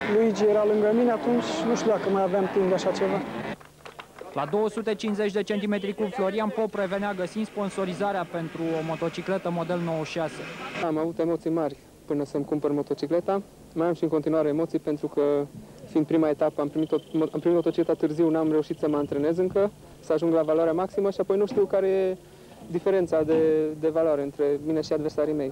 Luigi era lângă mine, atunci nu știu dacă mai aveam timp de așa ceva. La 250 de centimetri cub, Florian Pop revenea găsind sponsorizarea pentru o motocicletă model 96. Am avut emoții mari până să-mi cumpăr motocicleta. Mai am și în continuare emoții pentru că, fiind prima etapă, am primit motocicleta târziu, n-am reușit să mă antrenez încă, să ajung la valoarea maximă și apoi nu știu care e diferența de valoare între mine și adversarii mei.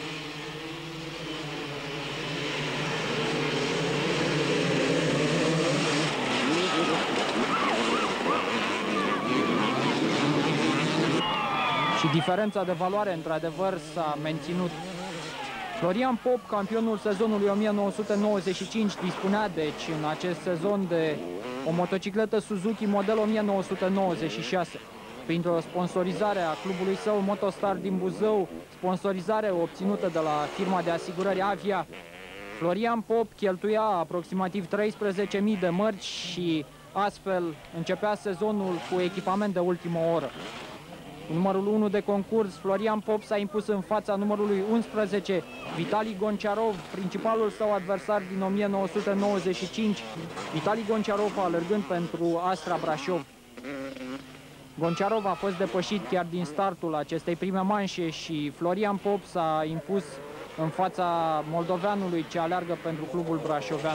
Și diferența de valoare, într-adevăr, s-a menținut. Florian Pop, campionul sezonului 1995, dispunea, deci, în acest sezon de o motocicletă Suzuki model 1996. Printr-o sponsorizare a clubului său Motostar din Buzău, sponsorizare obținută de la firma de asigurări Avia, Florian Pop cheltuia aproximativ 13.000 de mărci și astfel începea sezonul cu echipament de ultimă oră. Cu numărul 1 de concurs, Florian Pop s-a impus în fața numărului 11, Vitali Gonciarov, principalul său adversar din 1995, Vitali Gonciarov alergând pentru Astra Brașov. Gonciarov a fost depășit chiar din startul acestei prime manșe și Florian Pop s-a impus în fața moldoveanului ce aleargă pentru clubul brașovean.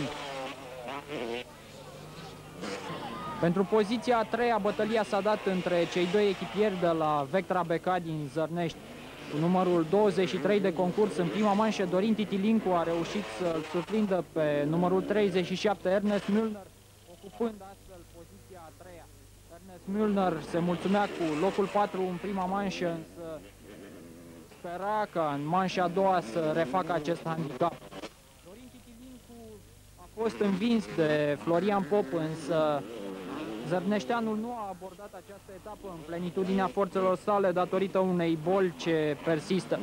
Pentru poziția a treia, bătălia s-a dat între cei doi echipieri de la Vectra BK din Zărnești. Cu numărul 23 de concurs în prima manșă, Dorin Titilincu a reușit să-l surprindă pe numărul 37, Ernest Müllner, ocupând astfel poziția a treia. Ernest Müllner se mulțumea cu locul 4 în prima manșă, însă spera ca în manșa a doua să refacă acest handicap. Dorin Titilincu a fost învins de Florian Pop, însă zărneșteanul nu a abordat această etapă în plenitudinea forțelor sale datorită unei boli ce persistă.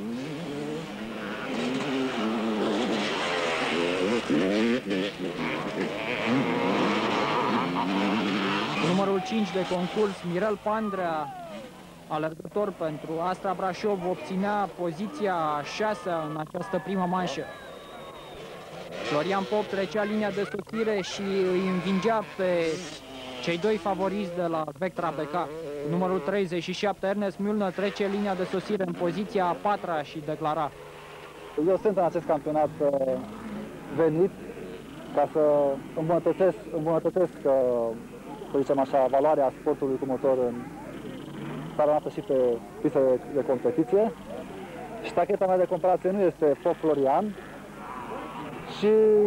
Numărul 5 de concurs, Mirel Pandrea, alergător pentru Astra Brașov, obținea poziția a 6-a în această primă manșă. Florian Pop trecea linia de sosire și îi învingea pe cei doi favoriți de la Vectra BK. Numărul 37, Ernest Müllner, trece linia de sosire în poziția a 4-a și declara: eu sunt în acest campionat venit ca să îmbunătățesc să zicem așa, valoarea sportului cu motor în țara noastră și pe piste de competiție. Ștacheta mea de comparație nu este Pop Florian și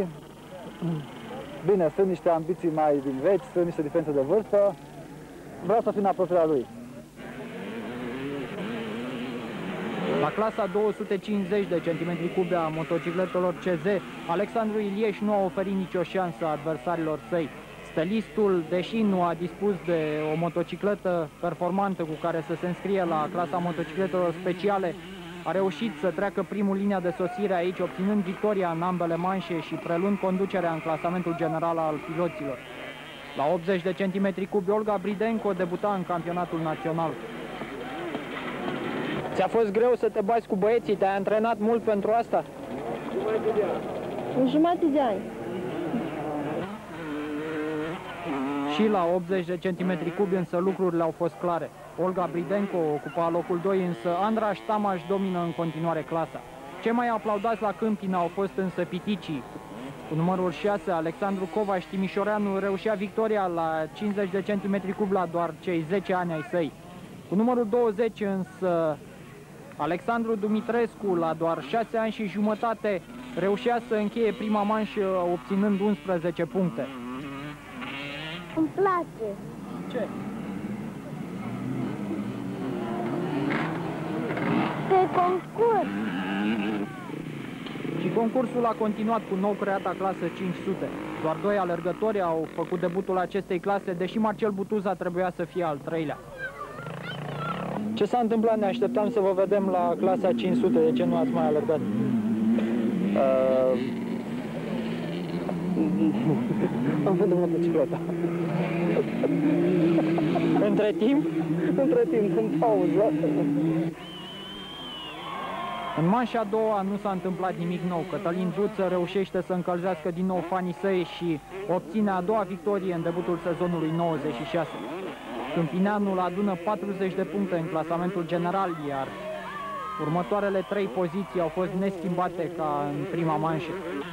bine, sunt niște ambiții mai din vechi, sunt niște diferențe de vârstă. Vreau să fiu în apropierea lui. La clasa 250 de centimetri cubi a motocicletelor CZ, Alexandru Ilieș nu a oferit nicio șansă adversarilor săi. Stelistul, deși nu a dispus de o motocicletă performantă cu care să se înscrie la clasa motocicletelor speciale, a reușit să treacă primul linia de sosire aici, obținând victoria în ambele manșe și preluând conducerea în clasamentul general al piloților. La 80 de centimetri cubi, Olga Bridenco debuta în campionatul național. Ți-a fost greu să te bați cu băieții? Te-ai antrenat mult pentru asta? În jumătate de ani. Și la 80 de centimetri cubi, însă lucrurile au fost clare. Olga Bridenco ocupa locul 2, însă Andras Tamaș domină în continuare clasa. Cei mai aplaudați la Câmpina au fost însă piticii. Cu numărul 6, Alexandru Covaș, timișoreanu, reușea victoria la 50 de centimetri cub la doar cei 10 ani ai săi. Cu numărul 20 însă, Alexandru Dumitrescu, la doar 6 ani și jumătate, reușea să încheie prima manșă obținând 11 puncte. Îmi place. Ce? Pe concurs. Și concursul a continuat cu nou creata clasă 500. Doar doi alergători au făcut debutul acestei clase, deși Marcel Butuza trebuia să fie al treilea. Ce s-a întâmplat? Ne așteptam să vă vedem la clasa 500. De ce nu ați mai alergat? Am vândut motocicleta. Între timp? Între timp, în pauză. În manșa a doua nu s-a întâmplat nimic nou. Cătălin Duță reușește să încălzească din nou fanii săi și obține a doua victorie în debutul sezonului 96. Câmpineanul adună 40 de puncte în clasamentul general, iar următoarele 3 poziții au fost neschimbate ca în prima manșă.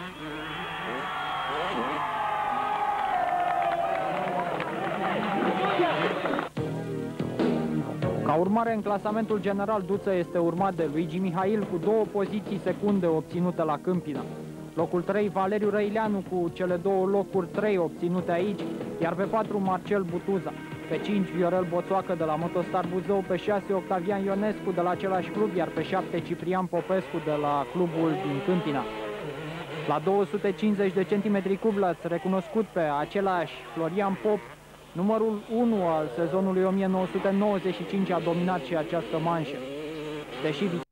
Ca urmare, în clasamentul general, Duță este urmat de Luigi Mihail cu 2 poziții secunde obținute la Câmpina. Locul 3, Valeriu Răileanu cu cele 2 locuri 3 obținute aici, iar pe 4, Marcel Butuza. Pe 5, Viorel Boțoacă de la Motostar Buzău, pe 6, Octavian Ionescu de la același club, iar pe 7, Ciprian Popescu de la clubul din Câmpina. La 250 de centimetri cub l-ați recunoscut pe același Florian Pop, numărul 1 al sezonului 1995 a dominat și această manșă. Deși